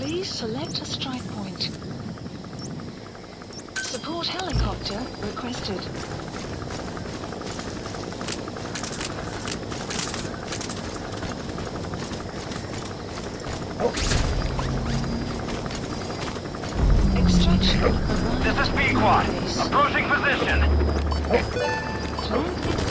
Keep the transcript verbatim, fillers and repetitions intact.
Please select a strike point. Support helicopter requested. Extraction arrived. This is Pequod. Approaching position. Plant